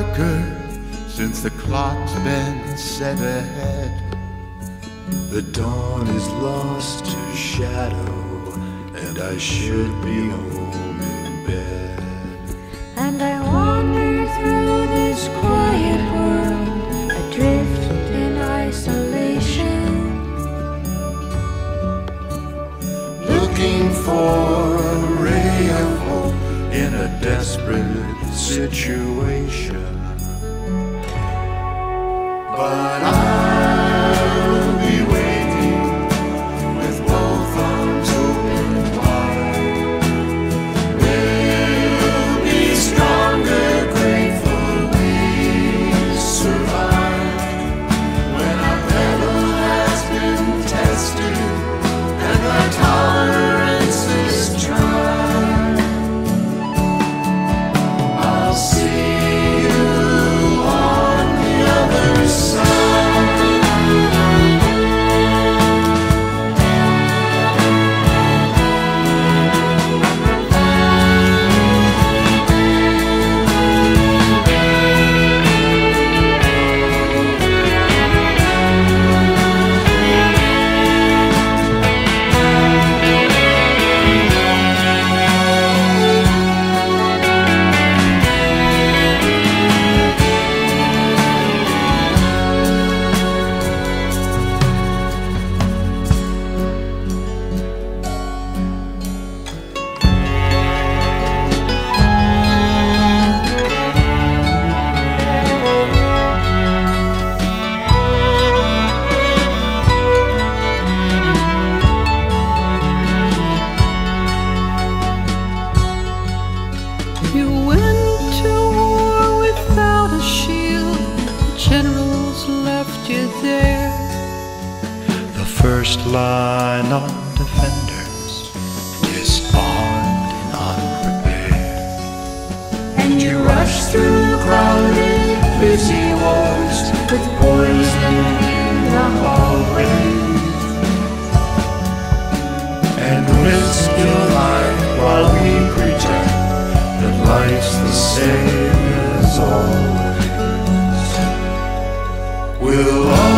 darker since the clock's been set ahead. The dawn is lost to shadow, and I should be home in bed. And I wander through this quiet world, adrift in isolation, looking for a ray of hope in a desperate situation. But I'll be waiting with both arms open wide. We'll be stronger, grateful we survived. When our metal has been tested and our tolerance is tried, I'll see you on the other side. You went to war without a shield, the generals left you there. The first line of defenders, disarmed and unprepared. And you rush through crowded, busy wars with poison in the hallways, And risk your life while we pretend that life's the same as always. We'll